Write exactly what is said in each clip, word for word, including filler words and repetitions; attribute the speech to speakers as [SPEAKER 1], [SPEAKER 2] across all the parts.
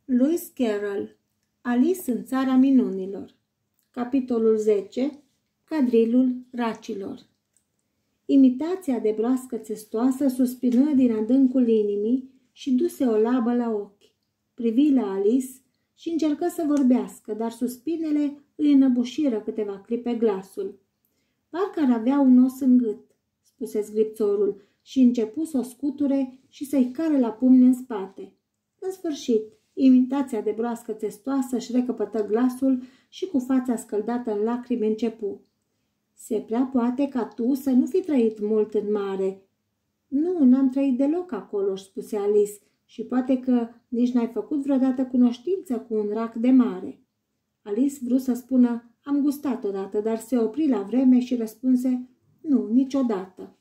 [SPEAKER 1] Lewis Carroll, Alice în țara minunilor. Capitolul zece. Cadrilul racilor. Imitația de broască țestoasă suspină din adâncul inimii și duse o labă la ochi. Privi la Alice și încercă să vorbească, dar suspinele îi înăbușiră câteva clipe glasul. Parcă ar avea un os în gât, spuse zgripțorul, și începu să o scuture și să-i care la pumni în spate. În sfârșit, imitația de broască țestoasă își recăpătă glasul și cu fața scăldată în lacrimi începu. Se prea poate ca tu să nu fi trăit mult în mare. Nu, n-am trăit deloc acolo, își spuse Alice, și poate că nici n-ai făcut vreodată cunoștință cu un rac de mare. Alice vrut să spună, am gustat odată, dar se opri la vreme și răspunse, nu, niciodată.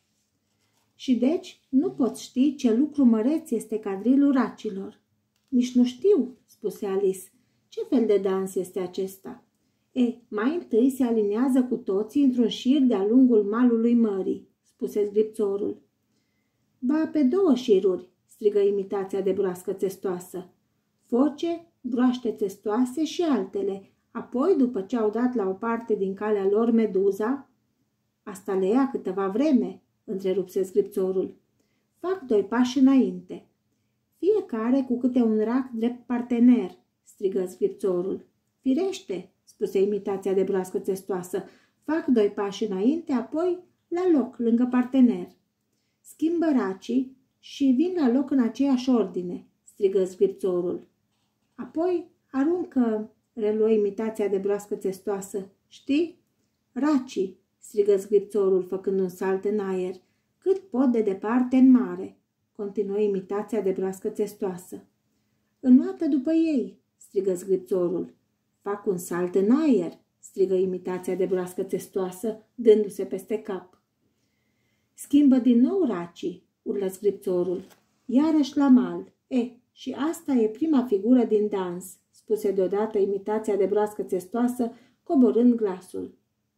[SPEAKER 1] Și deci nu poți ști ce lucru măreț este cadrilul racilor. Nici nu știu, spuse Alice. Ce fel de dans este acesta? E, mai întâi se aliniază cu toții într-un șir de-a lungul malului mării, spuse zgripțorul. Ba, pe două șiruri, strigă imitația de broască țestoasă. Foce, broaște țestoase și altele. Apoi, după ce au dat la o parte din calea lor meduza, asta le ia câteva vreme, întrerupse zgripțorul. Fac doi pași înainte. Fiecare cu câte un rac drept partener, strigă zgripțorul. Firește, spuse imitația de broască țestoasă. Fac doi pași înainte, apoi la loc, lângă partener. Schimbă racii și vin la loc în aceeași ordine, strigă zgripțorul. Apoi aruncă, reluă imitația de broască țestoasă. Știi? Racii, strigă zgripțorul, făcând un salt în aer. Cât pot de departe în mare, continuă imitația de broască țestoasă. Înoată după ei, strigă zgripțorul. Fac un salt în aer, strigă imitația de broască țestoasă, dându-se peste cap. Schimbă din nou racii, urlă zgripțorul. Iarăși la mal. E, și asta e prima figură din dans, spuse deodată imitația de broască țestoasă, coborând glasul.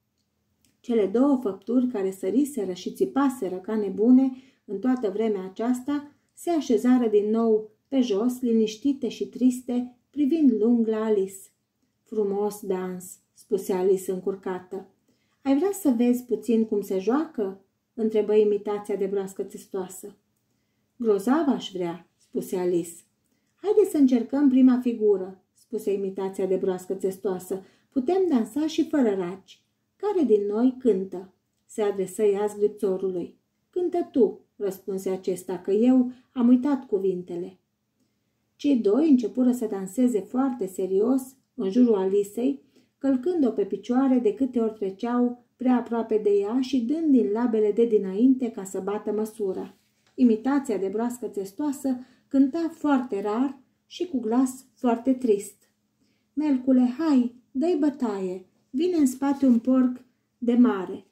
[SPEAKER 1] Cele două făpturi care săriseră și țipaseră ca nebune în toată vremea aceasta se așezară din nou pe jos, liniștite și triste, privind lung la Alice. Frumos dans, spuse Alice încurcată. Ai vrea să vezi puțin cum se joacă? Întrebă imitația de broască țestoasă. Grozav aș vrea, spuse Alice. Haide să încercăm prima figură, spuse imitația de broască țestoasă. Putem dansa și fără raci. Care din noi cântă? Se adresă ea zgripțorului. Cântă tu, răspunse acesta, că eu am uitat cuvintele. Cei doi începură să danseze foarte serios în jurul Alicei, călcând-o pe picioare de câte ori treceau prea aproape de ea și dând din labele de dinainte ca să bată măsura. Imitația de broască țestoasă cânta foarte rar și cu glas foarte trist. Melcule, hai, dă-i bătaie, vine în spate un porc de mare,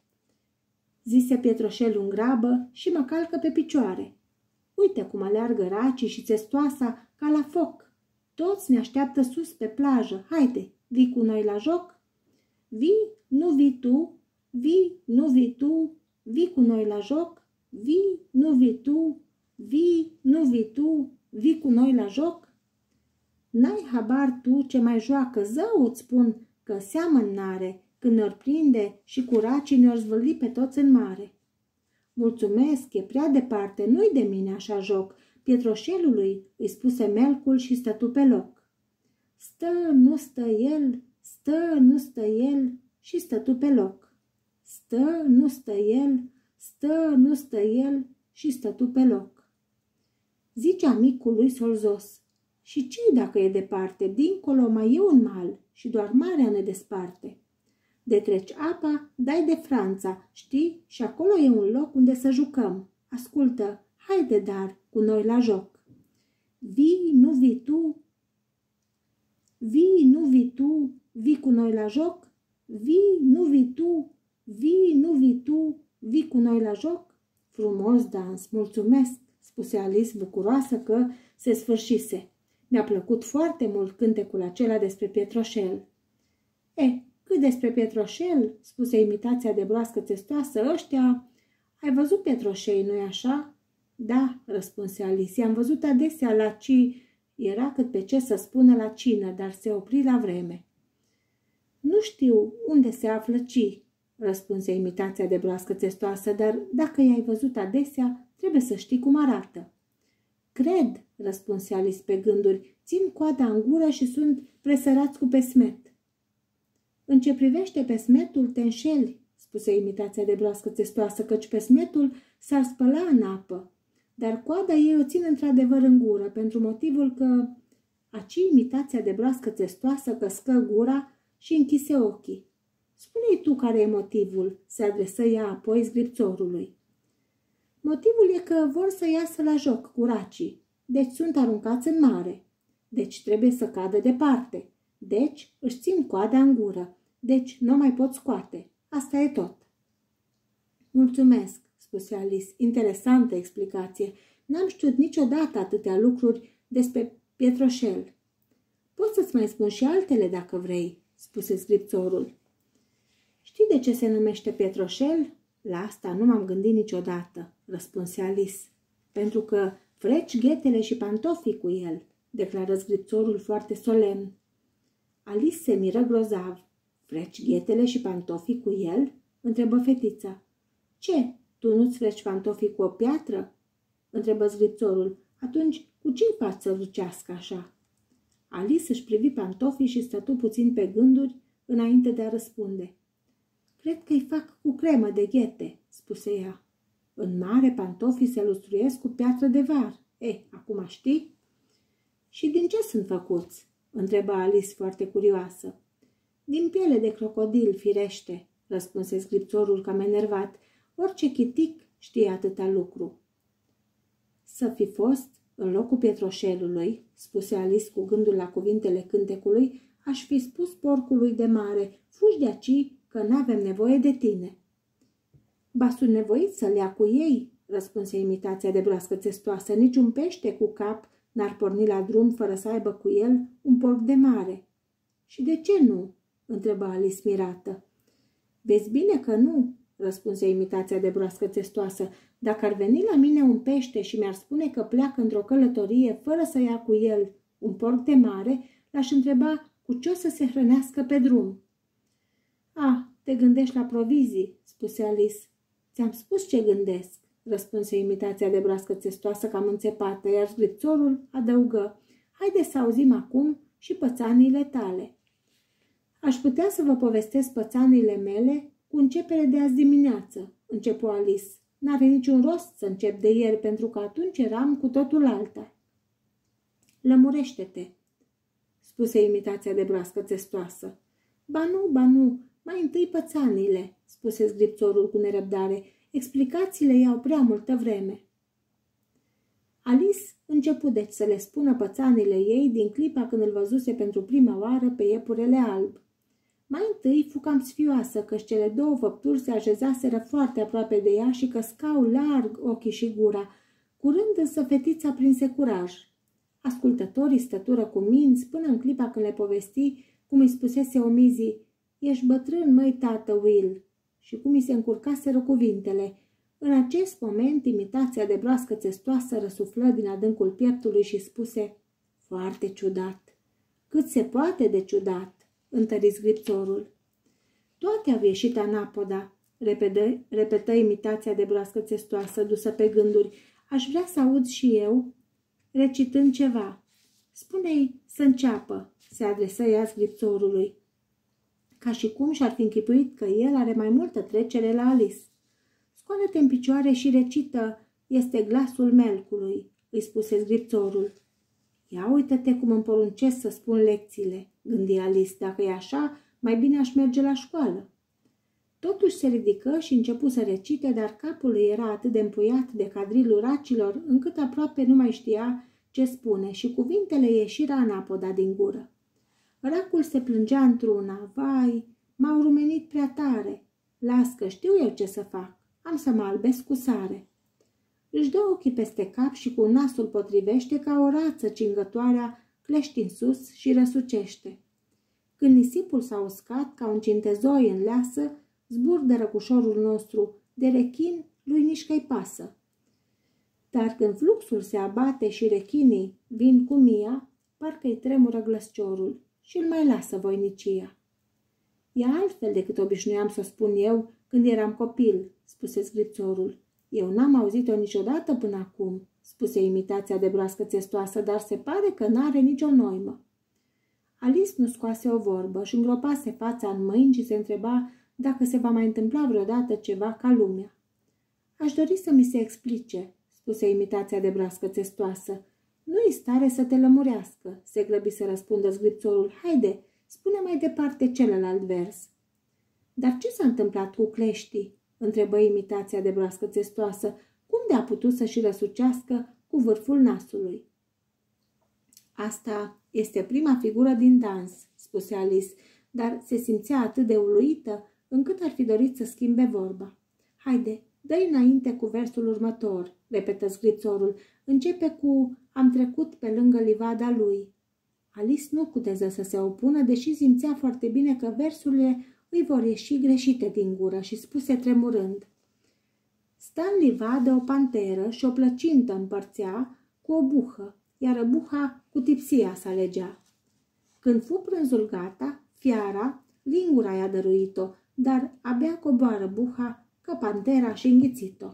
[SPEAKER 1] zise Pietroșel în grabă și mă calcă pe picioare. Uite cum aleargă racii și țestoasa ca la foc. Toți ne așteaptă sus pe plajă. Haide, vii cu noi la joc? Vii, nu vii tu? Vii, nu vii tu? Vii cu noi la joc? Vii, nu vii tu? Vii, nu vii tu? Vii cu noi la joc? N-ai habar tu ce mai joacă, zău, îți spun că seamăn n-are când ne-or prinde și cu racii ne-or zvârli pe toți în mare. Mulțumesc, e prea departe, nu-i de mine așa joc. Pietroșelului, îi spuse Melcul și stătu pe loc. Stă, nu stă el, stă, nu stă el și stătu pe loc. Stă, nu stă el, stă, nu stă el și stătu pe loc. Zicea micului solzos, și ce-i dacă e departe, dincolo mai e un mal și doar marea ne desparte. De treci apa, dai de Franța, știi, și acolo e un loc unde să jucăm. Ascultă, haide dar cu noi la joc. Vii, nu vii tu? Vii, nu vii tu? Vii cu noi la joc? Vii, nu vii tu? Vii, nu vii tu? Vii cu noi la joc? Frumos dans, mulțumesc, spuse Alice bucuroasă că se sfârșise. Mi-a plăcut foarte mult cântecul acela despre Pietroșel. E, cât despre Pietroșel, spuse imitația de broască țestoasă, ăștia... Ai văzut Pietroșei, nu-i așa? Da, răspunse Alice, am văzut adesea la ci... Era cât pe ce să spună la cină, dar se opri la vreme. Nu știu unde se află Ci, răspunse imitația de broască țestoasă, dar dacă i-ai văzut adesea, trebuie să știi cum arată. Cred, răspunse Alice pe gânduri, țin coada în gură și sunt presărați cu pesmet. În ce privește pesmetul, te înșeli, spuse imitația de broască țestoasă, căci pesmetul s-ar spăla în apă, dar coada ei o țin într-adevăr în gură, pentru motivul că... Aci imitația de broască țestoasă căscă gura și închise ochii. Spune-i tu care e motivul, se adresă ea apoi zgripțorului. Motivul e că vor să iasă la joc cu racii, deci sunt aruncați în mare, deci trebuie să cadă departe, deci își țin coada în gură, deci nu mai pot scoate. Asta e tot. Mulțumesc, spuse Alice, interesantă explicație. N-am știut niciodată atâtea lucruri despre Pietroșel. Pot să-ți mai spun și altele dacă vrei, spuse scripțorul. Știi de ce se numește Pietroșel? La asta nu m-am gândit niciodată, răspunse Alice. Pentru că freci ghetele și pantofii cu el, declară scripțorul foarte solemn. Alice se miră grozav. Freci ghetele și pantofii cu el? Întrebă fetița. Ce, tu nu-ți freci pantofii cu o piatră? Întrebă scripțorul. Atunci, cu ce-i faci să lucească așa? Alice își privi pantofii și stătu puțin pe gânduri înainte de a răspunde. Cred că îi fac cu cremă de ghete, spuse ea. În mare, pantofii se lustruiesc cu piatră de var. Ei, acum știi? Și din ce sunt făcuți? Întrebă Alice foarte curioasă. Din piele de crocodil, firește, răspunse scripțorul cam enervat. Orice chitic știe atâta lucru. Să fi fost în locul Pietroșelului, spuse Alice cu gândul la cuvintele cântecului, aș fi spus porcului de mare, fugi de aici, că n-avem nevoie de tine. Ba sunt nevoit să-l ia cu ei, răspunse imitația de broască țestoasă, niciun pește cu cap n-ar porni la drum fără să aibă cu el un porc de mare. Și de ce nu? Întrebă Alice mirată. Vezi bine că nu, răspunse imitația de broască țestoasă. Dacă ar veni la mine un pește și mi-ar spune că pleacă într-o călătorie fără să ia cu el un porc de mare, l-aș întreba cu ce o să se hrănească pe drum. Ah, te gândești la provizii, spuse Alice. Ți-am spus ce gândesc, răspunse imitația de broască țestoasă cam înțepată, iar scripțorul adăugă. Haide să auzim acum și pățaniile tale. Aș putea să vă povestesc pățaniile mele cu începere de azi dimineață, începu Alice. N-are niciun rost să încep de ieri, pentru că atunci eram cu totul alta. Lămurește-te, spuse imitația de broască țestoasă. Ba nu, ba nu, mai întâi pățanile, spuse scripțorul cu nerăbdare. Explicațiile iau prea multă vreme. Alice începu deci să le spună pățanile ei din clipa când îl văzuse pentru prima oară pe iepurele alb. Mai întâi fu cam sfioasă, căci cele două făpturi se așezaseră foarte aproape de ea și căscau larg ochii și gura. Curând însă fetița prinse curaj. Ascultătorii stătură cu minți până în clipa când le povesti cum îi spusese omizii, ești bătrân, măi, tată Will, și cum îi se încurcaseră cuvintele. În acest moment, imitația de broască țestoasă răsuflă din adâncul pieptului și spuse, foarte ciudat, cât se poate de ciudat, întări scripțorul. Toate au ieșit anapoda, repetă, repetă imitația de broască țestoasă, dusă pe gânduri. Aș vrea să aud și eu, recitând ceva. Spune-i să înceapă, se adresă ea scripțorului, ca și cum și-ar fi închipuit că el are mai multă trecere la Alice. Scoală-te în picioare și recită, este glasul melcului, îi spuse scripțorul. Ia uită-te cum îmi poruncesc să spun lecțiile, gândi Alice, dacă e așa, mai bine aș merge la școală. Totuși se ridică și începu să recite, dar capul îi era atât de împuiat de cadrilul racilor, încât aproape nu mai știa ce spune și cuvintele ieșiră anapoda din gură. Racul se plângea într-una, vai, m-au rumenit prea tare. Las că știu eu ce să fac, am să mă albesc cu sare. Își dă ochii peste cap și cu nasul potrivește ca o rață cingătoarea, clești în sus și răsucește. Când nisipul s-a uscat ca un cintezoi în leasă, zburdă răcușorul nostru, de rechin lui nici că-i pasă. Dar când fluxul se abate și rechinii vin cu mia, parcă-i tremură glăsciorul și îl mai lasă voinicia. E altfel decât obișnuiam să o spun eu când eram copil, spuse scripțorul. Eu n-am auzit-o niciodată până acum, spuse imitația de broască țestoasă, dar se pare că n-are nicio noimă. Alice nu scoase o vorbă și îngropase fața în mâini și se întreba dacă se va mai întâmpla vreodată ceva ca lumea. Aș dori să mi se explice, spuse imitația de broască țestoasă. Nu-i stare să te lămurească, se grăbi să răspundă scripțorul. Haide, spune mai departe celălalt vers. Dar ce s-a întâmplat cu cleștii? Întrebă imitația de broască țestoasă. Cum de a putut să-și răsucească cu vârful nasului? Asta este prima figură din dans, spuse Alice, dar se simțea atât de uluită încât ar fi dorit să schimbe vorba. Haide, dă-i înainte cu versul următor, repetă scripțorul. Începe cu am trecut pe lângă livada lui. Alice nu puteză să se opună, deși simțea foarte bine că versurile îi vor ieși greșite din gură și spuse tremurând. Sta în livadă o panteră și o plăcintă împărțea cu o buhă, iar buha cu tipsia s-a legea. Când fu prânzul gata, fiara, lingura i-a dăruit-o, dar abia coboară buha că pantera și înghițit-o.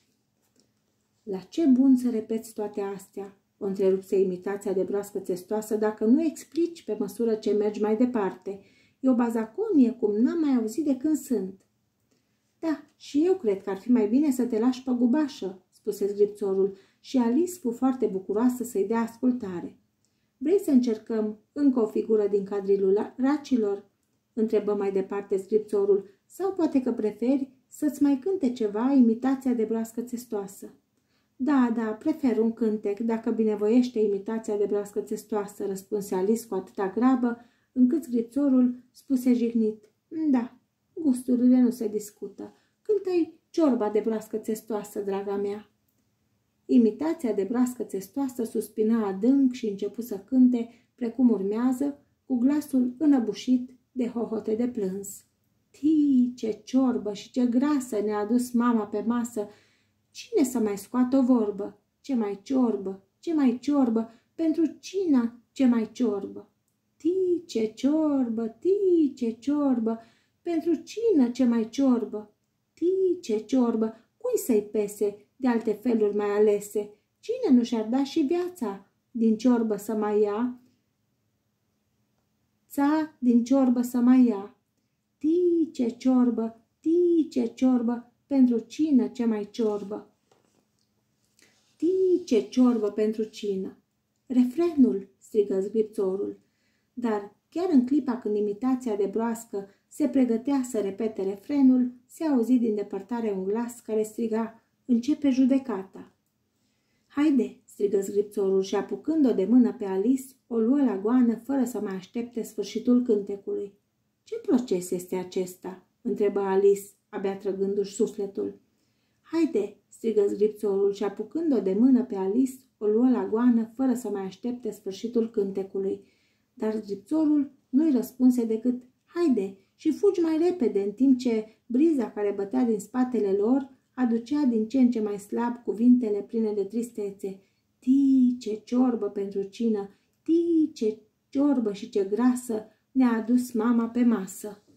[SPEAKER 1] La ce bun să repeți toate astea? O întrerupse imitația de broască țestoasă, dacă nu explici pe măsură ce mergi mai departe. E o bazaconie cum n-am mai auzit de când sunt. Da, și eu cred că ar fi mai bine să te lași păgubașă, spuse scripțorul, și Alice fu foarte bucuroasă să-i dea ascultare. Vrei să încercăm încă o figură din cadrilul racilor? Întrebă mai departe scripțorul, sau poate că preferi să-ți mai cânte ceva imitația de broască țestoasă. Da, da, prefer un cântec, dacă binevoiește imitația de broască țestoasă, răspunse Alice cu atâta grabă, încât scripțorul spuse jignit. Da, gusturile nu se discută. Cântă-i ciorba de broască țestoasă, draga mea. Imitația de broască țestoasă suspina adânc și începu să cânte precum urmează, cu glasul înăbușit de hohote de plâns. Tii, ce ciorbă și ce grasă ne-a adus mama pe masă! Cine să mai scoată o vorbă? Ce mai ciorbă, ce mai ciorbă, pentru cina ce mai ciorbă? Tii, ce ciorbă, tii, ce ciorbă, pentru cină ce mai ciorbă? Tii, ce ciorbă, cui să-i pese de alte feluri mai alese? Cine nu și-ar da și viața din ciorbă să mai ia? Ța din ciorbă să mai ia. Tii, ce ciorbă, tii, ce ciorbă, pentru cină ce mai ciorbă. Tii, ce ciorbă pentru cină. Refrenul, strigă scripțorul. Dar chiar în clipa când imitația de broască se pregătea să repete refrenul, se auzi din depărtare un glas care striga, începe judecata. Haide, strigă scripțorul și apucând-o de mână pe Alice, o luă la goană fără să mai aștepte sfârșitul cântecului. Ce proces este acesta? Întrebă Alice, abia trăgându-și sufletul. Haide, strigă scripțorul și apucând-o de mână pe Alice, o luă la goană fără să mai aștepte sfârșitul cântecului. Dar scripțorul nu-i răspunse decât haide și fugi mai repede, în timp ce briza care bătea din spatele lor aducea din ce în ce mai slab cuvintele pline de tristețe. Tii, ce ciorbă pentru cină, tii, ce ciorbă și ce grasă ne-a adus mama pe masă.